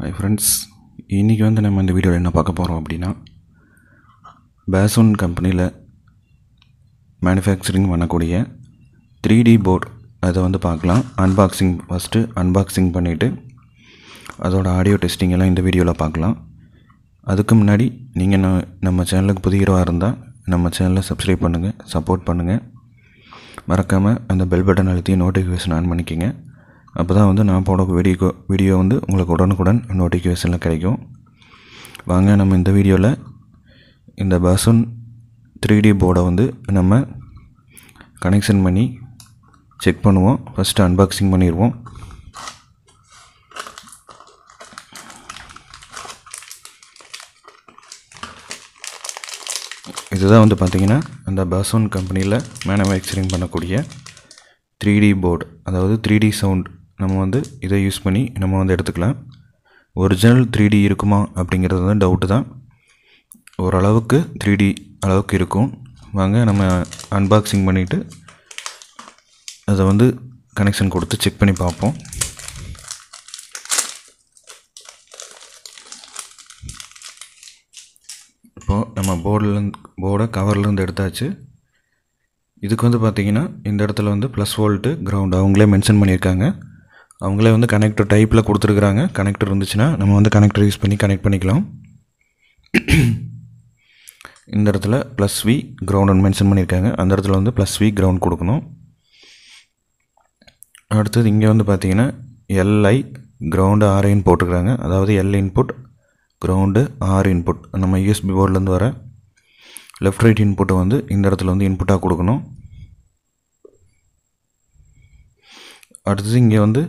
Hi friends, இன்னைக்கு நம்ம இந்த வீடியோவில் என்ன பார்க்க போகிறோம் அப்படின்னா Bassoon கம்பெனியில் மேனுஃபேக்சரிங் பண்ணக்கூடிய 3D போர்டு அதை பார்க்கலாம். ஃபஸ்ட்டு அன்பாக்சிங் பண்ணிவிட்டு அதோட ஆடியோ டெஸ்டிங் எல்லாம் இந்த வீடியோவில் பார்க்கலாம். அதுக்கு முன்னாடி நீங்கள் நம்ம சேனலுக்கு புதியவராக இருந்தால் நம்ம சேனலை சப்ஸ்கிரைப் பண்ணுங்கள், சப்போர்ட் பண்ணுங்கள். மறக்காமல் அந்த பெல் பட்டன் அழுத்தி நோட்டிஃபிகேஷன் ஆன் பண்ணிக்கோங்க. அப்போ தான் நான் போட வீடியோ உங்களுக்கு உடனுக்குடன் நோட்டிஃபிகேஷனில் கிடைக்கும். வாங்க நம்ம இந்த வீடியோவில் இந்த Bassoon 3D போர்டை நம்ம கனெக்ஷன் பண்ணி செக் பண்ணுவோம். ஃபஸ்ட்டு அன்பாக்சிங் பண்ணிடுவோம். இதுதான் பார்த்திங்கன்னா அந்த Bassoon கம்பெனியில் மேனுஃபேக்சரிங் பண்ணக்கூடிய 3D போர்டு, அதாவது 3D சவுண்ட். நம்ம இதை யூஸ் பண்ணி நம்ம எடுத்துக்கலாம். ஒரிஜினல் 3D இருக்குமா அப்படிங்கிறது டவுட்டு தான். ஓரளவுக்கு 3D அளவுக்கு இருக்கும். வாங்க நம்ம அன்பாக்சிங் பண்ணிவிட்டு அதை கனெக்ஷன் கொடுத்து செக் பண்ணி பார்ப்போம். இப்போது நம்ம போர்டை கவர்லேருந்து எடுத்தாச்சு. இதுக்கு பார்த்திங்கன்னா இந்த இடத்துல ப்ளஸ் வோல்ட்டு கிரவுண்ட் அவங்களே மென்ஷன் பண்ணியிருக்காங்க. அவங்களே கனெக்டர் டைப்பில் கொடுத்துருக்குறாங்க. கனெக்டர் இருந்துச்சுன்னா நம்ம கனெக்டர் யூஸ் பண்ணி கனெக்ட் பண்ணிக்கலாம். இந்த இடத்துல ப்ளஸ் வி கிரவுண்டுன்னு மென்ஷன் பண்ணியிருக்காங்க. அந்த இடத்துல ப்ளஸ் வி கிரவுண்ட் கொடுக்கணும். அடுத்தது இங்கே பார்த்திங்கன்னா எல்ஐ கிரவுண்டு ஆர்ஐன்னு போட்டிருக்கிறாங்க. அதாவது L input, ground, R input. நம்ம யூஎஸ்பி போர்ட்லேருந்து வர லெஃப்ட் ரைட் இன்புட்டை இந்த இடத்துல இன்புட்டாக கொடுக்கணும். அடுத்தது இங்கே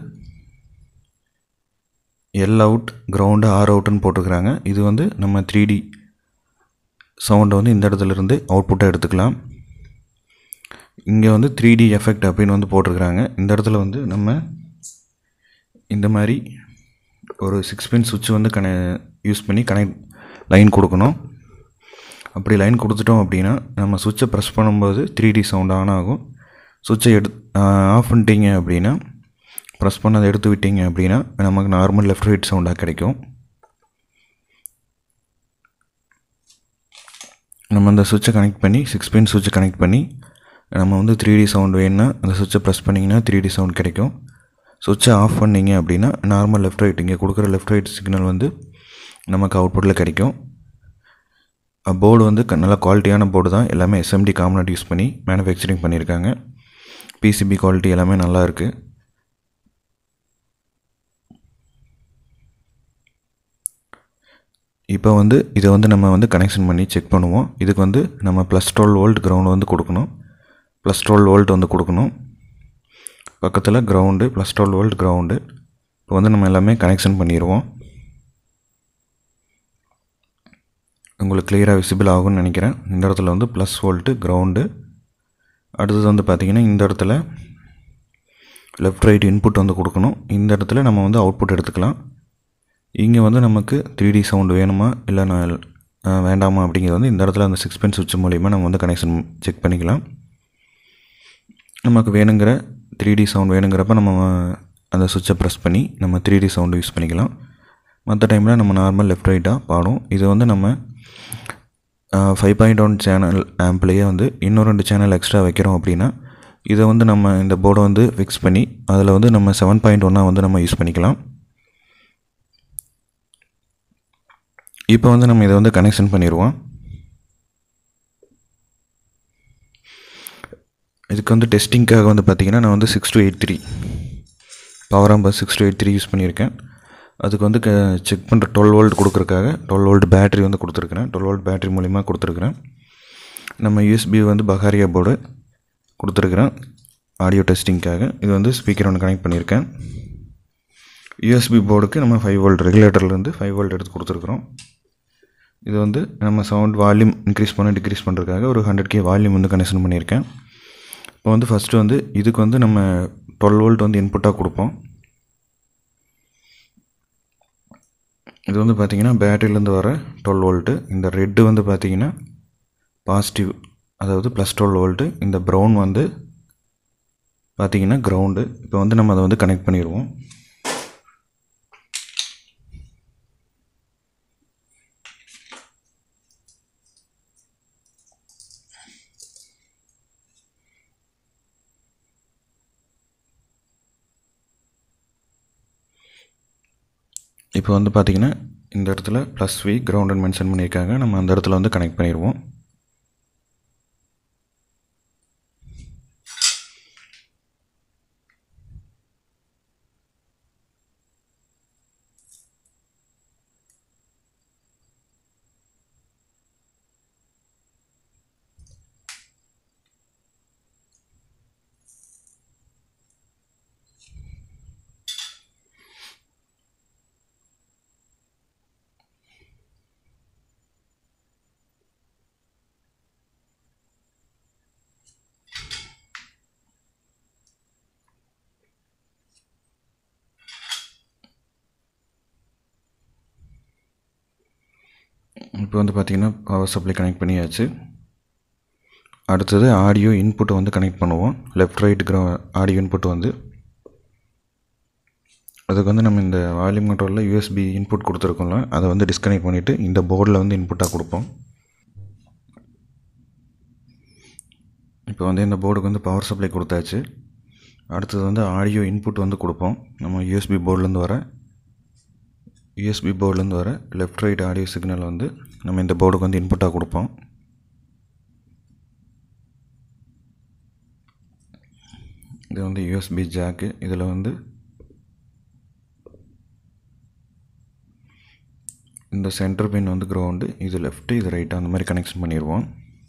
எல் அவுட், கிரவுண்டு, ஆர் அவுட்டுன்னு போட்டுக்கிறாங்க. இது நம்ம 3D சவுண்டை இந்த இடத்துல இருந்து அவுட்புட்டாக எடுத்துக்கலாம். இங்கே 3D எஃபெக்ட் அப்படின்னு போட்டிருக்கிறாங்க. இந்த இடத்துல நம்ம இந்த மாதிரி ஒரு 6 பின் சுவிட்ச் யூஸ் பண்ணி லைன் கொடுக்கணும். அப்படி லைன் கொடுத்துட்டோம் அப்படின்னா நம்ம சுவிட்சை ப்ரெஸ் பண்ணும்போது 3D சவுண்ட் ஆன் ஆகும். சுவிட்சை ஆஃப் பண்ணிட்டீங்க அப்படின்னா, ப்ரெஸ் பண்ணதை எடுத்து விட்டீங்க அப்படின்னா நமக்கு நார்மல் லெஃப்ட் ரைட் சவுண்டாக கிடைக்கும். நம்ம அந்த சுவிட்சை கனெக்ட் பண்ணி 6 பின் சுவிட்சை கனெக்ட் பண்ணி நம்ம 3D சவுண்ட் வேணுன்னா அந்த சுவிட்சை ப்ரெஸ் பண்ணிங்கன்னா 3D சவுண்ட் கிடைக்கும். சுவிட்சை ஆஃப் பண்ணிங்க அப்படின்னா நார்மல் லெஃப்ட் ரைட், இங்கே கொடுக்குற லெஃப்ட் ரைட் சிக்னல் நமக்கு அவுட்புட்டில் கிடைக்கும். போர்டு நல்ல குவாலிட்டியான போர்டு தான். எல்லாமே எஸ்எம்டி காம்பனண்ட் யூஸ் பண்ணி மேனுஃபேக்சரிங் பண்ணியிருக்காங்க. பிசிபி குவாலிட்டி எல்லாமே நல்லா இருக்குது. இப்போ இதை நம்ம கனெக்ஷன் பண்ணி செக் பண்ணுவோம். இதுக்கு நம்ம ப்ளஸ் 12 வோல்ட் கிரவுண்டு கொடுக்கணும். ப்ளஸ் 12 வோல்ட் கொடுக்கணும். பக்கத்தில் கிரவுண்டு, ப்ளஸ் 12 வோல்ட் கிரவுண்டு. இப்போ நம்ம எல்லாமே கனெக்ஷன் பண்ணிடுவோம். உங்களுக்கு கிளியராக விசிபிள் ஆகும்னு நினைக்கிறேன். இந்த இடத்துல ப்ளஸ் வோல்ட்டு கிரவுண்டு. அடுத்தது பார்த்திங்கன்னா இந்த இடத்துல லெஃப்ட் ரைட் இன்புட் கொடுக்கணும். இந்த இடத்துல நம்ம அவுட்புட் எடுத்துக்கலாம். இங்கே நமக்கு 3D சவுண்டு வேணுமா இல்லை வேண்டாமா அப்படிங்கிறது இந்த இடத்துல அந்த 6 பின் சுவிட்ச் மூலிமா நம்ம கனெக்ஷன் செக் பண்ணிக்கலாம். நமக்கு வேணுங்கிற 3D சவுண்ட் வேணுங்கிறப்ப நம்ம அந்த சுவிட்சை ப்ரெஸ் பண்ணி நம்ம 3D சவுண்டு யூஸ் பண்ணிக்கலாம். மற்ற டைமில் நம்ம நார்மல் லெஃப்ட் ரைட்டாக பாடும். இது நம்ம 5.1 சேனல் ஆம்ப்லேயே இன்னும் 2 சேனல் எக்ஸ்ட்ரா வைக்கிறோம் அப்படின்னா இதை நம்ம இந்த போர்டை ஃபிக்ஸ் பண்ணி அதில் நம்ம 7.1 நம்ம யூஸ் பண்ணிக்கலாம். இப்போ நம்ம இதை கனெக்ஷன் பண்ணிடுவோம். இதுக்கு டெஸ்டிங்காக பார்த்திங்கன்னா நான் 6283 பவர் ஆம்பர் 6283 யூஸ் பண்ணியிருக்கேன். அதுக்கு செக் பண்ணுற 12 வோல்ட் கொடுக்குறதுக்காக 12 வோல்ட் பேட்ரி கொடுத்துருக்குறேன். 12 வோல்ட் பேட்ரி மூலிமா கொடுத்துருக்குறேன். நம்ம யூஎஸ்பி பஹாரியா போர்டு கொடுத்துருக்குறேன் ஆடியோ டெஸ்டிங்காக. இது ஸ்பீக்கர் கனெக்ட் பண்ணியிருக்கேன். யூஎஸ்பி போர்டுக்கு நம்ம 5 வோல்ட் ரெகுலேட்டர்லேருந்து 5 வோல்ட் எடுத்து கொடுத்துருக்குறோம். இது நம்ம சவுண்ட் வால்யூம் இன்க்ரீஸ் பண்ண டிக்ரீஸ் பண்ணுறதுக்காக ஒரு 100K வால்யூம் கனெக்ஷன் பண்ணியிருக்கேன். இப்போ ஃபஸ்ட்டு இதுக்கு நம்ம 12 வோல்ட் இன்புட்டாக கொடுப்போம். இது பார்த்திங்கன்னா பேட்டரியிலேருந்து வர 12 வோல்ட்டு. இந்த ரெட்டு பார்த்திங்கன்னா பாசிட்டிவ், அதாவது ப்ளஸ் 12 வோல்ட்டு. இந்த ப்ரௌன் பார்த்திங்கன்னா கிரவுண்டு. இப்போ நம்ம அதை கனெக்ட் பண்ணிடுவோம். இப்போ வந்து பார்த்திங்கன்னா இந்த இடத்துல +V கிரவுண்டுன்னு மென்ஷன் பண்ணியிருக்காங்க. நம்ம அந்த இடத்துல வந்து கனெக்ட் பண்ணிடுவோம். இப்போ வந்து பார்த்திங்கன்னா பவர் சப்ளை கனெக்ட் பண்ணியாச்சு. அடுத்தது ஆடியோ இன்புட்டை வந்து கனெக்ட் பண்ணுவோம். லெஃப்ட் ரைட் ஆடியோ இன்புட் வந்து அதுக்கு வந்து நம்ம இந்த வால்யூம் கண்ட்ரோலில் யூஎஸ்பி இன்புட் கொடுத்துருக்கோம்ல, அதை வந்து டிஸ்கனெக்ட் பண்ணிவிட்டு இந்த போர்டில் வந்து இன்புட்டாக கொடுப்போம். இப்போ வந்து இந்த போர்டுக்கு வந்து பவர் சப்ளை கொடுத்தாச்சு. அடுத்தது வந்து ஆடியோ இன்புட் வந்து கொடுப்போம். நம்ம யூஎஸ்பி போர்ட்லேருந்து வர லெஃப்ட் ரைட் ஆடியோ சிக்னல் வந்து நம்ம இந்த போர்டுக்கு வந்து இன்புட்டாக கொடுப்போம். இது வந்து யூஎஸ்பி ஜாக்கு. இதில் வந்து இந்த சென்டர் பின் வந்து கிரவுண்டு, இது லெஃப்ட்டு, இது ரைட்டு, அந்த மாதிரி கனெக்ஷன் பண்ணிடுவோம்.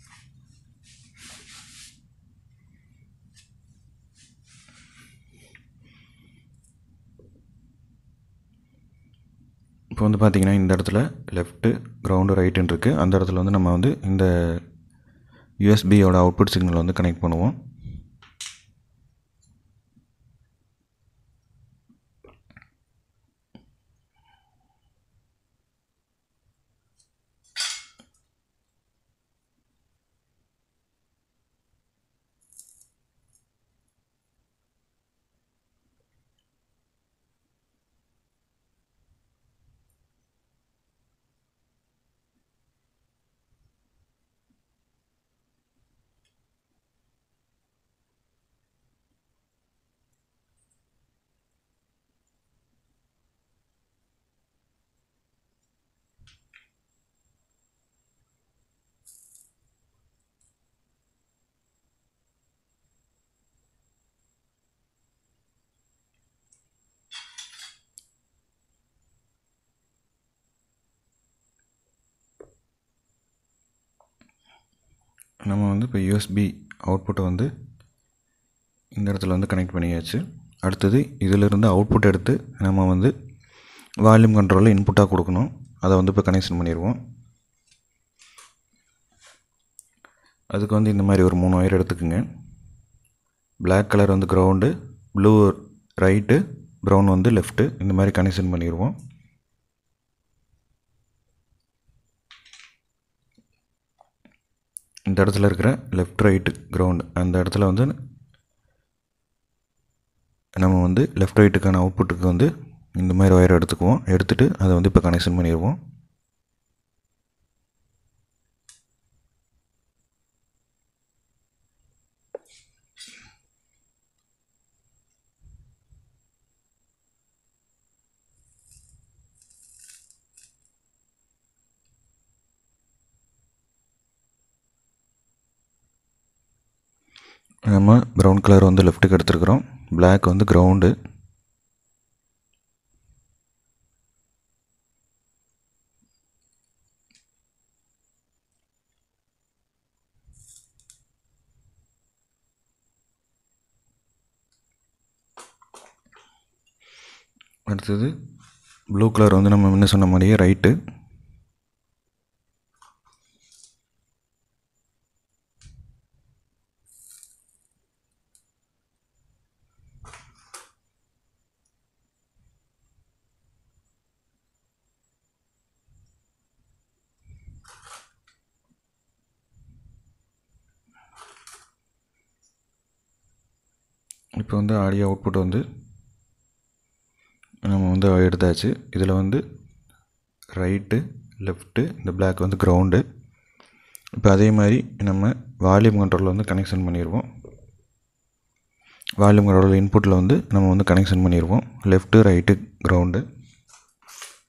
இப்போ வந்து பார்த்திங்கன்னா இந்த இடத்துல லெஃப்ட்டு கிரவுண்டு ரைட்டுன்னு இருக்குது. அந்த இடத்துல வந்து நம்ம வந்து இந்த யூஎஸ்பியோட அவுட்புட் சிக்னல் வந்து கனெக்ட் பண்ணுவோம். நம்ம வந்து இப்போ யூஎஸ்பி அவுட்புட்டை வந்து இந்த இடத்துல வந்து கனெக்ட் பண்ணியாச்சு. அடுத்தது இதிலிருந்து அவுட்புட் எடுத்து நம்ம வந்து வால்யூம் கண்ட்ரோலில் இன்புட்டாக கொடுக்கணும். அதை வந்து இப்போ கனெக்ஷன் பண்ணிடுவோம். அதுக்கு வந்து இந்த மாதிரி ஒரு 3 ஒயர் எடுத்துக்குங்க. பிளாக் கலர் வந்து கிரவுண்டு, ப்ளூ ரைட்டு, ப்ரௌன் வந்து லெஃப்ட்டு, இந்த மாதிரி கனெக்ஷன் பண்ணிடுவோம். இந்த இடத்துல இருக்கிற லெஃப்ட் ரைட்டு கிரவுண்டு, அந்த இடத்துல வந்து நம்ம வந்து லெஃப்ட் ரைட்டுக்கான அவுட்புட்டுக்கு வந்து இந்த மாதிரி ஒயர் எடுத்துக்குவோம். எடுத்துகிட்டு அதை வந்து இப்போ கனெக்ஷன் பண்ணிடுவோம். நம்ம ப்ரௌன் கலர் வந்து லெஃப்ட்டுக்கு எடுத்துருக்குறோம். பிளாக் வந்து கிரவுண்டு. அடுத்தது ப்ளூ கலர் வந்து நம்ம முன்ன சொன்ன மாதிரியே ரைட்டு. இப்போ வந்து ஆடியோ அவுட்புட் வந்து நம்ம வந்து எடுத்தாச்சு. இதில் வந்து ரைட்டு, லெஃப்ட்டு, இந்த பிளாக் வந்து கிரவுண்டு. இப்போ அதே மாதிரி நம்ம வால்யூம் கண்ட்ரோலில் வந்து கனெக்ஷன் பண்ணிடுவோம். வால்யூம் கண்ட்ரோல் இன்புட்டில் வந்து நம்ம வந்து கனெக்ஷன் பண்ணிடுவோம். Left, right, ground.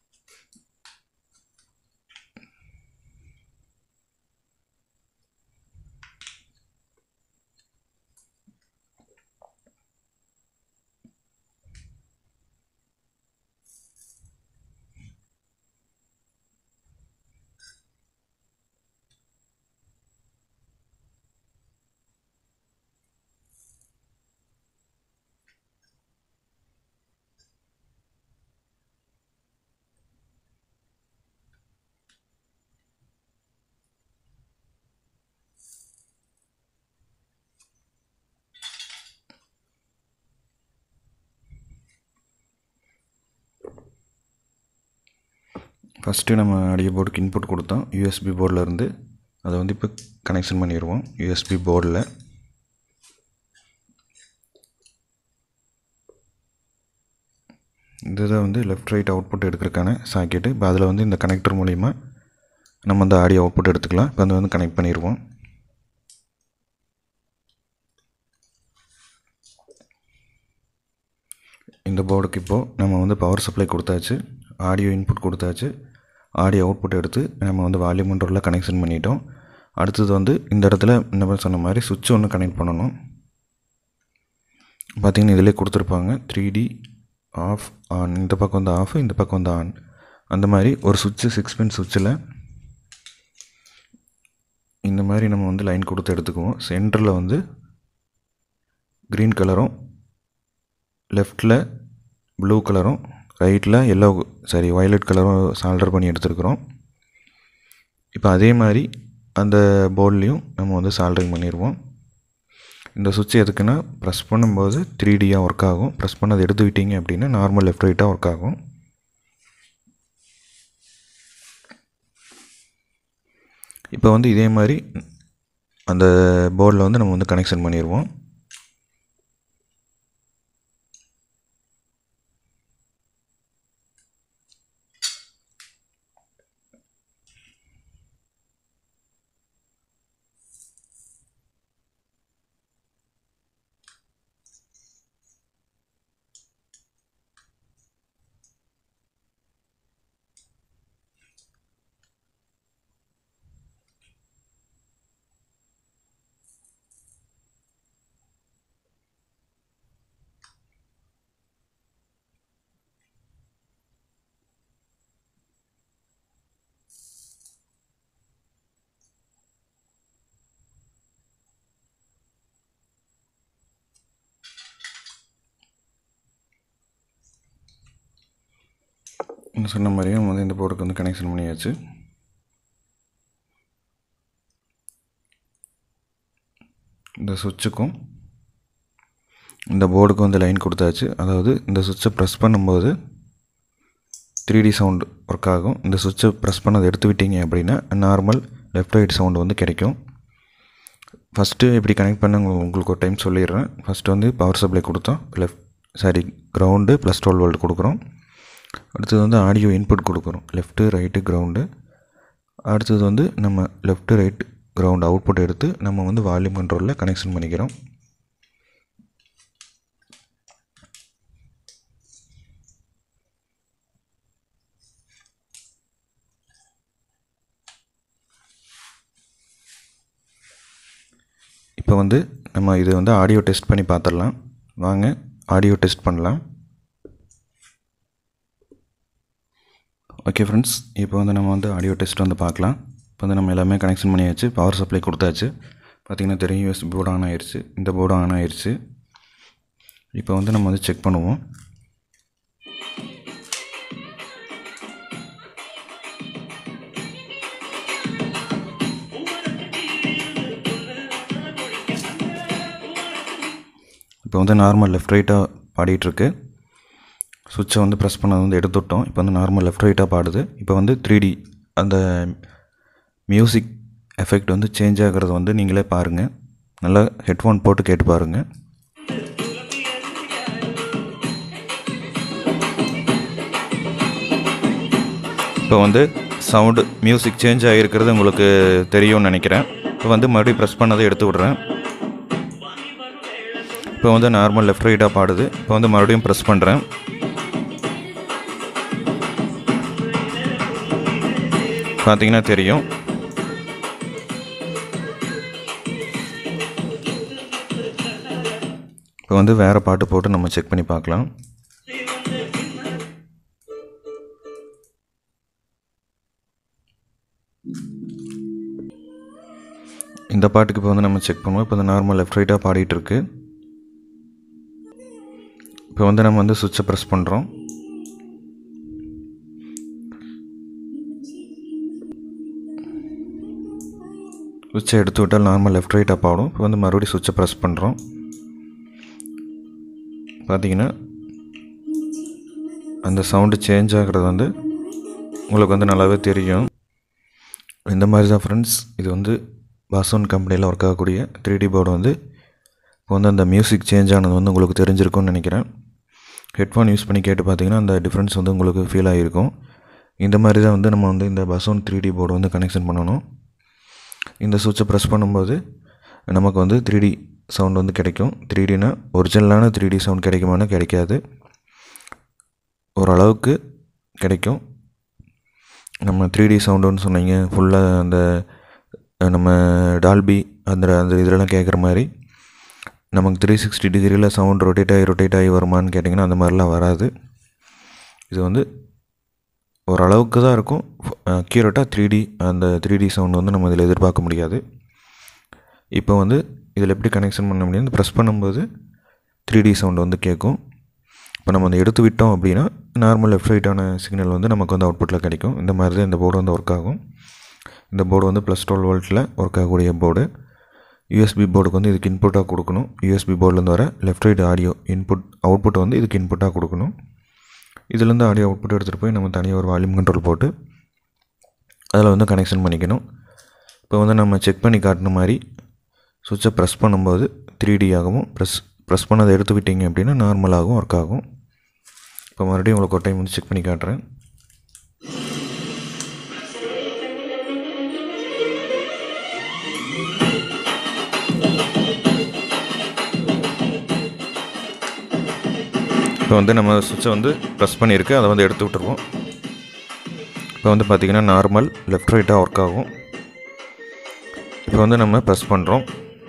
ஃபஸ்ட்டு நம்ம ஆடியோ போர்டுக்கு இன்புட் கொடுத்தோம் யூஎஸ்பி போர்டில் இருந்து. அதை வந்து இப்போ கனெக்ஷன் பண்ணிடுவோம் யூஎஸ்பி போர்டில். இதுதான் வந்து லெஃப்ட் ரைட் அவுட்புட் எடுக்கிறதுக்கான சாக்கெட்டு. இப்போ அதில் வந்து இந்த கனெக்டர் மூலிமா நம்ம வந்து ஆடியோ அவுட்புட் எடுத்துக்கலாம். இப்போ வந்து கனெக்ட் பண்ணிடுவோம். இந்த போர்டுக்கு இப்போது நம்ம வந்து பவர் சப்ளை கொடுத்தாச்சு, ஆடியோ இன்புட் கொடுத்தாச்சு, ஆடியோ அவுட்புட் எடுத்து நம்ம வந்து வால்யூம் கண்ட்ரோலில் கனெக்ஷன் பண்ணிட்டோம். அடுத்தது வந்து இந்த இடத்துல என்ன சொன்ன மாதிரி சுவிட்ச் ஒன்று கனெக்ட் பண்ணணும். பார்த்திங்கன்னா இதிலே கொடுத்துருப்பாங்க 3D ஆஃப் ஆன். இந்த பக்கம் வந்து ஆஃப், இந்த பக்கம் வந்து ஆன். அந்த மாதிரி ஒரு சுவிட்சு 6 பின் சுவிட்சில் இந்த மாதிரி நம்ம வந்து லைன் கொடுத்து எடுத்துக்குவோம். சென்டரில் வந்து க்ரீன் கலரும், லெஃப்டில் ப்ளூ கலரும், ரைட்டில் வயலட் கலரும் சால்டர் பண்ணி எடுத்துருக்குறோம். இப்போ அதே மாதிரி அந்த போர்ட்லேயும் நம்ம வந்து சால்டரிங் பண்ணிடுவோம். இந்த சுவிட்ச் எதுக்குன்னா ப்ரெஸ் பண்ணும்போது 3Dயாக ஒர்க் ஆகும். ப்ரெஸ் பண்ணதை எடுத்து விட்டீங்க அப்படின்னா நார்மல் லெஃப்ட் ரைட்டாக ஒர்க் ஆகும். இப்போ வந்து இதே மாதிரி அந்த போர்டில் வந்து நம்ம வந்து கனெக்ஷன் பண்ணிடுவோம். சொன்ன மாதிரியே நம்ம வந்து இந்த போர்டுக்கு வந்து கனெக்ஷன் பண்ணியாச்சு. இந்த சுவிட்சுக்கும் இந்த போர்டுக்கும் வந்து லைன் கொடுத்தாச்சு. அதாவது இந்த சுவிட்சை ப்ரெஸ் பண்ணும்போது 3D சவுண்டு ஒர்க் ஆகும். இந்த சுவிட்சை ப்ரெஸ் பண்ணதை எடுத்து விட்டீங்க அப்படின்னா நார்மல் லெஃப்ட் ரைட் சவுண்டு வந்து கிடைக்கும். ஃபஸ்ட்டு இப்படி கனெக்ட் பண்ண உங்களுக்கு ஒரு டைம் சொல்லிடுறேன். ஃபஸ்ட்டு வந்து பவர் சப்ளை கொடுத்தோம், கிரவுண்டு ப்ளஸ் 12 வோல்ட் கொடுக்குறோம். அடுத்தது வந்து ஆடியோ இன்புட் கொடுக்குறோம், லெஃப்ட்டு ரைட்டு கிரவுண்டு. அடுத்தது வந்து நம்ம லெஃப்ட்டு ரைட் கிரவுண்ட் அவுட்புட் எடுத்து நம்ம வந்து வால்யூம் கண்ட்ரோலில் கனெக்ஷன் பண்ணிக்கிறோம். இப்போ வந்து நம்ம இது வந்து ஆடியோ டெஸ்ட் பண்ணி பார்த்துடலாம். வாங்க ஆடியோ டெஸ்ட் பண்ணலாம். ஓகே ஃப்ரெண்ட்ஸ், இப்போ வந்து நம்ம வந்து ஆடியோ டெஸ்ட் வந்து பார்க்கலாம். இப்போ வந்து நம்ம எல்லாமே கனெக்ஷன் பண்ணியாச்சு, பவர் சப்ளை கொடுத்தாச்சு. பார்த்திங்கன்னா தெரியும் யூஎஸ்பி போர்டு ஆன் ஆயிடுச்சு, இந்த போர்டு ஆன் ஆயிடுச்சு. இப்போ வந்து நம்ம வந்து செக் பண்ணுவோம். இப்போ வந்து நார்மல் லெஃப்ட் ரைட்டாக பாடிட்டுருக்கு. சுவிட்சை வந்து ப்ரெஸ் பண்ணது வந்து எடுத்துவிட்டோம். இப்போ வந்து நார்மல் லெஃப்ட் ரைட்டாக பாடுது. இப்போ வந்து 3D அந்த மியூசிக் எஃபெக்ட் வந்து சேஞ்ச் ஆகிறது வந்து நீங்களே பாருங்கள். நல்லா ஹெட்ஃபோன் போட்டு கேட்டு பாருங்கள். இப்போ வந்து சவுண்டு மியூசிக் சேஞ்ச் ஆகிருக்கிறது உங்களுக்கு தெரியும்னு நினைக்கிறேன். இப்போ வந்து மறுபடியும் ப்ரெஸ் பண்ணதை எடுத்து விட்றேன். இப்போ வந்து நார்மல் லெஃப்ட் ரைட்டாக பாடுது. இப்போ வந்து மறுபடியும் ப்ரெஸ் பண்ணுறேன். பார்த்தீங்கன்னா தெரியும். இப்போ வந்து வேறு பாட்டு போட்டு நம்ம செக் பண்ணி பார்க்கலாம். இந்த பாட்டுக்கு இப்போ வந்து நம்ம செக் பண்ணுவோம். இப்போ வந்து நார்மல் லெஃப்ட் ரைட்டாக பாடிட்டு இருக்கு. இப்போ வந்து நம்ம வந்து சுவிட்சை ப்ரெஸ் பண்ணுறோம். சுவிட்சை எடுத்து விட்டால் நார்மல் லெஃப்ட் ரைட்டாக பாடும். இப்போ வந்து மறுபடியும் சுவிட்சை ப்ரெஸ் பண்ணுறோம். பார்த்தீங்கன்னா அந்த சவுண்டு சேஞ்ச் ஆகிறது வந்து உங்களுக்கு வந்து நல்லாவே தெரியும். இந்த மாதிரி தான் ஃப்ரெண்ட்ஸ் இது வந்து பாசோன் கம்பெனியில் ஒர்க் ஆகக்கூடிய 3D போர்டு வந்து இப்போ வந்து அந்த மியூசிக் சேஞ்ச் ஆனது வந்து உங்களுக்கு தெரிஞ்சிருக்கும்னு நினைக்கிறேன். ஹெட்ஃபோன் யூஸ் பண்ணி கேட்டு பார்த்தீங்கன்னா அந்த டிஃப்ரென்ஸ் வந்து உங்களுக்கு ஃபீல் ஆகிருக்கும். இந்த மாதிரி தான் வந்து நம்ம வந்து இந்த பாசோன் 3D போர்டு வந்து கனெக்ஷன் பண்ணணும். இந்த சுவிட்சை ப்ரெஸ் பண்ணும்போது நமக்கு வந்து 3D சவுண்ட் வந்து கிடைக்கும். 3Dனா ஒரிஜினலான 3D சவுண்ட் கிடைக்குமானா கிடைக்காது, ஓரளவுக்கு கிடைக்கும். நம்ம 3D சவுண்டுன்னு சொன்னீங்க ஃபுல்லாக அந்த நம்ம டால்பி அந்த இதெல்லாம் கேட்குற மாதிரி நமக்கு 360 டிகிரியில் சவுண்ட் ரொட்டேட் ஆகி வருமானு கேட்டிங்கன்னா அந்த மாதிரிலாம் வராது. இது வந்து ஓரளவுக்கு தான் இருக்கும். அக்யூரேட்டாக 3D சவுண்ட் வந்து நம்ம இதில் எதிர்பார்க்க முடியாது. இப்போ வந்து இதில் எப்படி கனெக்ஷன் பண்ண முடியாது, ப்ரெஸ் பண்ணும்போது 3D சவுண்ட் வந்து கேட்கும். இப்போ நம்ம அதை எடுத்து விட்டோம் அப்படின்னா நார்மல் லெஃப்ட் ரைட்டான சிக்னல் வந்து நமக்கு வந்து அவுட்புட்டில் கிடைக்கும். இந்த மாதிரி தான் இந்த போர்டு வந்து ஒர்க் ஆகும். இந்த போர்டு வந்து +12 வோல்ட்டில் ஒர்க் ஆகக்கூடிய போர்டு. யூஎஸ்பி போர்டுக்கு வந்து இதுக்கு இன்புட்டாக கொடுக்கணும். யூஎஸ்பி போர்டிலேருந்து வர லெஃப்ட் ரைட் ஆடியோ அவுட்புட் வந்து இதுக்கு இன்புட்டாக கொடுக்கணும். இதுலேருந்து ஆடியோ அவுட்புட் எடுத்துகிட்டு போய் நம்ம தனியாக ஒரு வால்யூம் கண்ட்ரோல் போட்டு அதில் வந்து கனெக்ஷன் பண்ணிக்கணும். இப்போ வந்து நம்ம செக் பண்ணி காட்டின மாதிரி சுவிட்சை ப்ரெஸ் பண்ணும்போது 3D ஆகவும், ப்ரெஸ் பண்ணதை எடுத்து விட்டீங்க அப்படின்னா நார்மலாகவும் ஒர்க் ஆகும். இப்போ மறுபடியும் உங்களுக்கு ஒரு டைம் வந்து செக் பண்ணி காட்டுறேன். இப்போ வந்து நம்ம சுவிட்சை வந்து ப்ரெஸ் பண்ணியிருக்கு, அதை வந்து எடுத்து விட்டுருவோம். இப்போ வந்து பார்த்திங்கன்னா நார்மல் லெஃப்ட் ரைட்டாக ஒர்க் ஆகும். இப்போ வந்து நம்ம ப்ரெஸ் பண்ணுறோம்.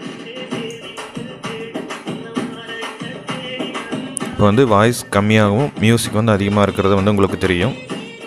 இப்போ வந்து வாய்ஸ் கம்மியாகவும் மியூசிக் வந்து அதிகமாக இருக்கிறது வந்து உங்களுக்கு தெரியும்.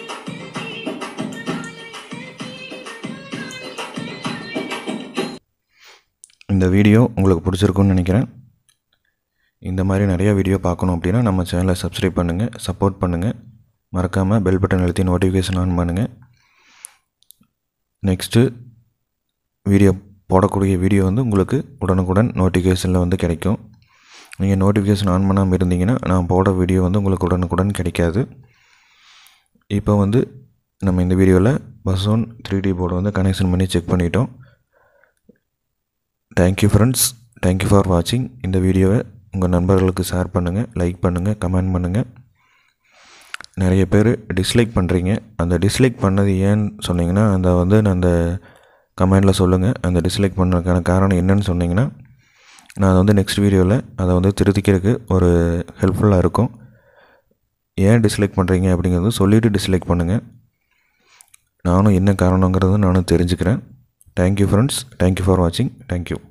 இந்த வீடியோ உங்களுக்கு பிடிச்சிருக்குன்னு நினைக்கிறேன். இந்த மாதிரி நிறையா வீடியோ பார்க்கணும் அப்படின்னா நம்ம சேனலை சப்ஸ்கிரைப் பண்ணுங்கள், சப்போர்ட் பண்ணுங்கள். மறக்காமல் பெல் பட்டன் அழுத்தி நோட்டிஃபிகேஷன் ஆன் பண்ணுங்கள். நெக்ஸ்ட்டு போடக்கூடிய வீடியோ வந்து உங்களுக்கு உடனுக்குடன் நோட்டிஃபிகேஷனில் வந்து கிடைக்கும். நீங்கள் நோட்டிஃபிகேஷன் ஆன் பண்ணாமல் இருந்தீங்கன்னா நான் போட வீடியோ வந்து உங்களுக்கு உடனுக்குடன் கிடைக்காது. இப்போ வந்து நம்ம இந்த வீடியோவில் பசோன் 3D போர்டு வந்து கனெக்ஷன் பண்ணி செக் பண்ணிட்டோம். தேங்க்யூ ஃப்ரெண்ட்ஸ், தேங்க்யூ ஃபார் வாட்சிங். இந்த வீடியோவை உங்கள் நண்பர்களுக்கு ஷேர் பண்ணுங்கள், லைக் பண்ணுங்கள், கமெண்ட் பண்ணுங்கள். நிறைய பேர் டிஸ்லைக் பண்ணுறீங்க. அந்த டிஸ்லைக் பண்ணது ஏன்னு சொன்னீங்கன்னா அந்த கமெண்டில் சொல்லுங்கள். அந்த டிஸ்லைக் பண்ணதுக்கான காரணம் என்னன்னு சொன்னீங்கன்னா நான் அதை வந்து நெக்ஸ்ட் வீடியோவில் அதை வந்து திருத்திக்கிறதுக்கு ஒரு ஹெல்ப்ஃபுல்லாக இருக்கும். ஏன் டிஸ்லைக் பண்ணுறீங்க அப்படிங்கிறது சொல்லிவிட்டு டிஸ்லைக் பண்ணுங்கள். நானும் என்ன காரணங்கிறது நானும் தெரிஞ்சுக்கிறேன். தேங்க்யூ ஃப்ரெண்ட்ஸ், தேங்க்யூ ஃபார் வாட்சிங். தேங்க்யூ.